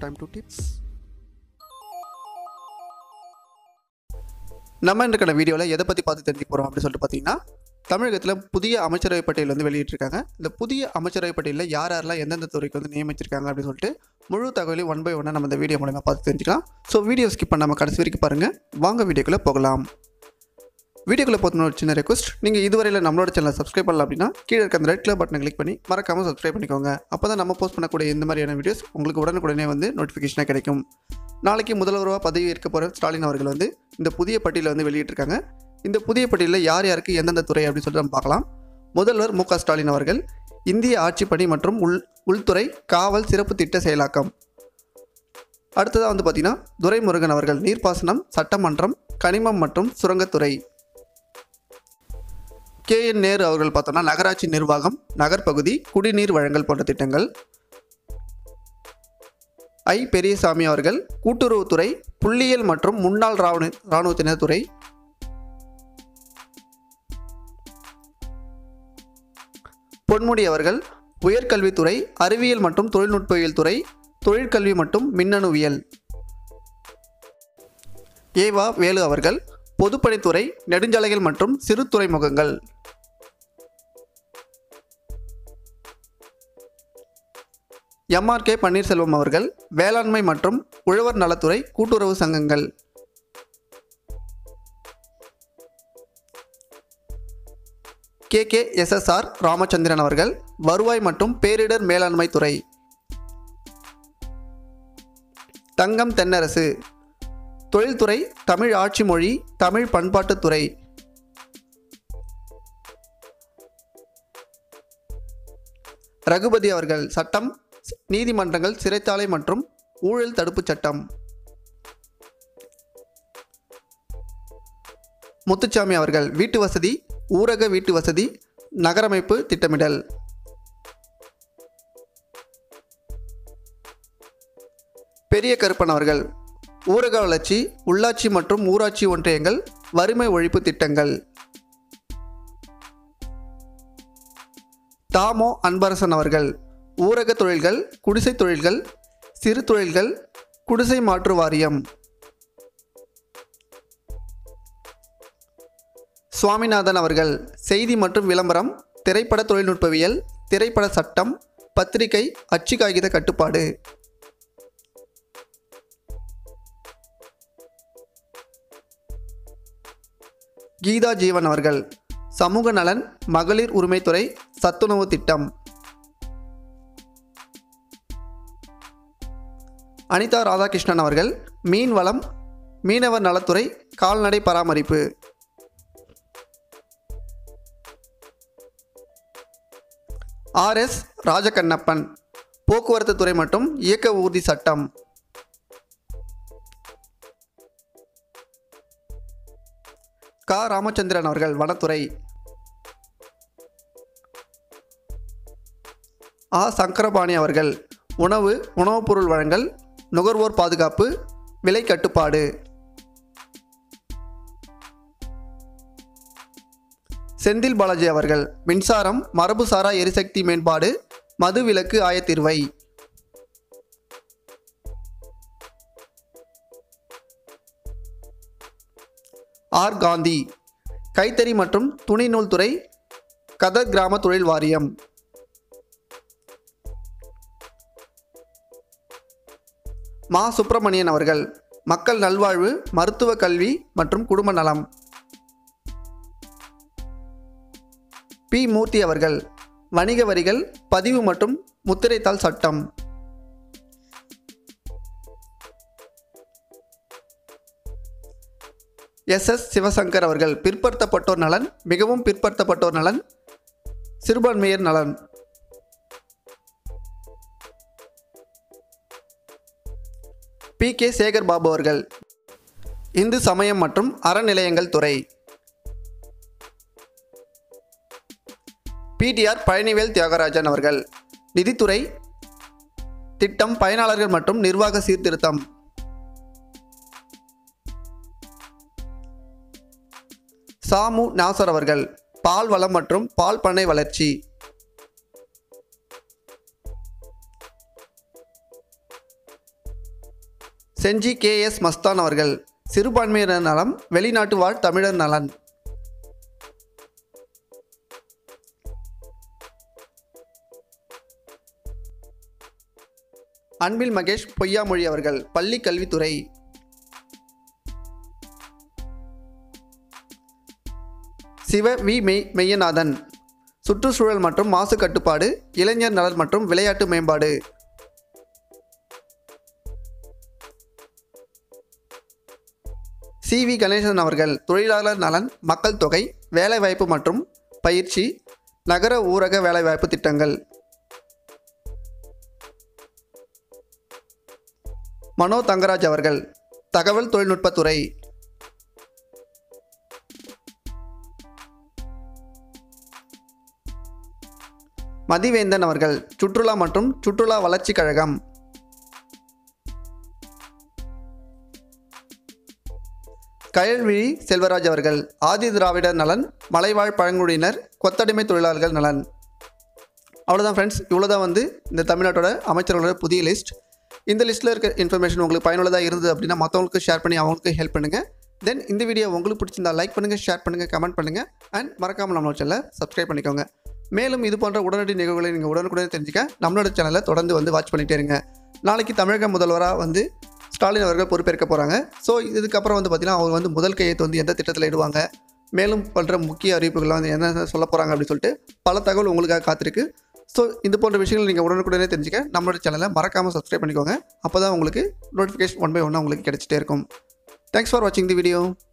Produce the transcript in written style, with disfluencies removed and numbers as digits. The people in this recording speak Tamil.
time to tips. நம்ம இன்றைக்கான வீடியோவில் எதை பற்றி பார்த்து தெரிஞ்சுக்க போகிறோம் அப்படின்னு சொல்லிட்டு பார்த்தீங்கன்னா, தமிழகத்தில் புதிய அமைச்சரவை பட்டியல் வந்து வெளியிட்டிருக்காங்க. இந்த புதிய அமைச்சரவை பட்டியலில் யாரெல்லாம் எந்தெந்த துறைக்கு வந்து நியமிச்சிருக்காங்க அப்படின்னு சொல்லிட்டு முழு தகவலையும் 1 by 1 நம்ம இந்த வீடியோ மூலமாக பார்த்து தெரிஞ்சுக்கலாம். ஸோ வீடியோ ஸ்கிப் பண்ணாமல் கடைசி வரைக்கும் பாருங்கள். வாங்க வீடியோக்குள்ளே போகலாம். வீடியோக்குள்ளே போகணும் ஒரு சின்ன ரெக்வஸ்ட், நீங்கள் இதுவரையில் நம்மளோட சேனலை சப்ஸ்கிரைப் பண்ணல அப்படின்னா கீழே இருக்க அந்த ரெட் கலர் பட்டனை கிளிக் பண்ணி மறக்காமல் சப்ஸ்கிரைப் பண்ணிக்கோங்க. அப்போ தான் நம்ம போஸ்ட் பண்ணக்கூடிய இந்த மாதிரியான வீடியோஸ் உங்களுக்கு உடனுக்குடனே வந்து நோட்டிஃபிகேஷனாக கிடைக்கும். நாளைக்கு முதல்வராக பதவி ஏற்க போகிற ஸ்டாலின் அவர்கள் வந்து இந்த புதிய பட்டியலை வந்து வெளியிட்டிருக்காங்க. இந்த புதிய பட்டியலில் யார் யாருக்கு எந்தெந்த துறை அப்படின்னு சொல்லிட்டு நம்ம பார்க்கலாம். முதல்வர் மு க ஸ்டாலின் அவர்கள் இந்திய ஆட்சிப்பணி மற்றும் உள்துறை காவல் சிறப்பு திட்ட செயலாக்கம். அடுத்ததாக வந்து பார்த்திங்கன்னா துரைமுருகன் அவர்கள் நீர்ப்பாசனம், சட்டமன்றம், கனிமம் மற்றும் சுரங்கத்துறை. KN நேரு அவர்கள் பார்த்தோம்னா நகராட்சி நிர்வாகம், நகர்பகுதி, குடிநீர் வழங்கல் போன்ற திட்டங்கள். ஐ பெரியசாமி அவர்கள் கூட்டுறவுத்துறை, புள்ளியியல் மற்றும் முன்னாள் இராணுவத்தினர் துறை. பொன்முடி அவர்கள் உயர்கல்வித்துறை, அறிவியல் மற்றும் தொழில்நுட்பவியல் துறை, தொழிற்கல்வி மற்றும் மின்னணுவியல். ஏவா வேலு அவர்கள் பொதுப்பணித்துறை, நெடுஞ்சாலைகள் மற்றும் சிறு துறைமுகங்கள். MRK பன்னீர்செல்வம் அவர்கள் வேளாண்மை மற்றும் உழவர் நலத்துறை, கூட்டுறவு சங்கங்கள். KKSSR ராமச்சந்திரன் அவர்கள் வருவாய் மற்றும் பேரிடர் மேலாண்மை துறை. தங்கம் தென்னரசு தொழில்துறை, தமிழ் ஆட்சி மொழி, தமிழ் பண்பாட்டுத்துறை. ரகுபதி அவர்கள் சட்டம், நீதிமன்றங்கள், சிறைச்சாலை மற்றும் ஊழல் தடுப்பு சட்டம். முத்துச்சாமி அவர்கள் வீட்டு வசதி, ஊரக வீட்டு வசதி, நகரமைப்பு திட்டமிடல். பெரிய கருப்பன் அவர்கள் ஊரக வளர்ச்சி, உள்ளாட்சி மற்றும் ஊராட்சி ஒன்றியங்கள், வறுமை ஒழிப்பு திட்டங்கள். தாமோ அன்பரசன் அவர்கள் ஊரக தொழில்கள், குடிசை தொழில்கள், சிறு தொழில்கள், குடிசை மாற்று வாரியம். சுவாமிநாதன் அவர்கள் செய்தி மற்றும் விளம்பரம், திரைப்பட தொழில்நுட்பவியல், திரைப்பட சட்டம், பத்திரிகை, அச்சு காகித கட்டுப்பாடு. கீதா ஜீவன் அவர்கள் சமூக நலன், மகளிர் உரிமைத்துறை, சத்துணவு திட்டம். அனிதா ராதாகிருஷ்ணன் அவர்கள் மீன் வளம், மீனவர் நலத்துறை, கால்நடை பராமரிப்பு. RS ராஜகண்ணப்பன் போக்குவரத்து துறை மற்றும் இயக்க ஊர்தி சட்டம். க ராமச்சந்திரன் அவர்கள் வனத்துறை. சங்கரபாணி அவர்கள் உணவுப் பொருள் வழங்கல், நுகர்வோர் பாதுகாப்பு, விலை கட்டுப்பாடு. செந்தில் பாலாஜி அவர்கள் மின்சாரம், மரபுசாரா எரிசக்தி மேம்பாடு, மது விலக்கு ஆயத்தீர்வை. R காந்தி கைத்தறி மற்றும் துணி நூல் துறை, கதர் கிராம தொழில் வாரியம். மா சுப்பிரமணியன் அவர்கள் மக்கள் நல்வாழ்வு, மருத்துவ கல்வி மற்றும் குடும்ப நலம். பி மூர்த்தி அவர்கள் வணிக வரிகள், பதிவு மற்றும் முத்திரைத்தாள் சட்டம். SS சிவசங்கர் அவர்கள் பிற்படுத்தப்பட்டோர் நலன், மிகவும் பிற்படுத்தப்பட்டோர் நலன், சிறுபான்மையர் நலன். PK சேகர் பாபு அவர்கள் இந்து சமயம் மற்றும் அறநிலையங்கள் துறை. PTR பழனிவேல் தியாகராஜன் அவர்கள் நிதித்துறை, திட்டம், பயனாளர்கள் மற்றும் நிர்வாக சீர்திருத்தம். சாமு நாசர் அவர்கள் பால் வளம் மற்றும் பால் பண்ணை வளர்ச்சி. செஞ்சி KS மஸ்தான் அவர்கள். சிறுபான்மையினர் நலம், வெளிநாட்டு வாழ் தமிழர் நலன். அன்பில் மகேஷ் பொய்யாமொழி அவர்கள். பள்ளி கல்வித்துறை. சிவ வி மெய்யநாதன். சுற்றுச்சூழல் மற்றும் மாசு கட்டுப்பாடு, இளைஞர் நலன் மற்றும் விளையாட்டு மேம்பாடு. CV கணேசன் அவர்கள். தொழிலாளர் நலன், மக்கள் தொகை, வேலைவாய்ப்பு மற்றும் பயிற்சி, நகர ஊரக வேலைவாய்ப்பு திட்டங்கள். மனோ தங்கராஜ் அவர்கள். தகவல் தொழில்நுட்பத்துறை. மதிவேந்தன் அவர்கள். சுற்றுலா மற்றும் சுற்றுலா வளர்ச்சி கழகம். கயல்விழி செல்வராஜ் அவர்கள். ஆதி திராவிடர் நலன், மலைவாழ் பழங்குடியினர், கொத்தடிமை தொழிலாளர்கள் நலன். அவ்வளோதான் ஃப்ரெண்ட்ஸ், இவ்வளோதான் வந்து இந்த தமிழ்நாட்டோட அமைச்சர்களோட புதிய லிஸ்ட். இந்த லிஸ்ட்டில் இருக்க இன்ஃபர்மேஷன் உங்களுக்கு பயனுள்ளதாக இருந்தது அப்படின்னா மற்றவங்களுக்கு ஷேர் பண்ணி அவங்களுக்கு ஹெல்ப் பண்ணுங்கள். தென் இந்த வீடியோ உங்களுக்கு பிடிச்சிருந்தா லைக் பண்ணுங்கள், ஷேர் பண்ணுங்கள், கமெண்ட் பண்ணுங்கள் அண்ட் மறக்காமல் நம்மளோட சேனலை சப்ஸ்கிரைப் பண்ணிக்கோங்க. மேலும் இது போன்ற உடனடி நிகழ்வுகளை நீங்கள் உடனுக்குடனே தெரிஞ்சுக்க நம்மளோட சேனலை தொடர்ந்து வந்து வாட்ச் பண்ணிகிட்டே இருங்க. நாளைக்கு தமிழக முதல்வராக வந்து ஸ்டாலின் அவர்கள் பொறுப்பேற்க போகிறாங்க. ஸோ இதுக்கப்புறம் வந்து பார்த்திங்கன்னா அவர் வந்து முதல் கையெழுத்து வந்து எந்த திட்டத்தில் இடுவாங்க, மேலும் பண்ணுற முக்கிய அறிவிப்புகள்லாம் வந்து என்ன சொல்ல போகிறாங்க அப்படின்னு சொல்லிட்டு பல தகவல் உங்களுக்காக காத்திருக்கு. ஸோ இது போன்ற விஷயங்கள் நீங்கள் உடனுக்குடனே தெரிஞ்சுக்க நம்மளோட சேனலை மறக்காமல் சப்ஸ்கிரைப் பண்ணிக்கோங்க. அப்போ தான் உங்களுக்கு நோட்டிஃபிகேஷன் 1 by 1 உங்களுக்கு கிடைச்சிட்டே இருக்கும். தேங்க்ஸ் ஃபார் வாட்சிங் தி வீடியோ.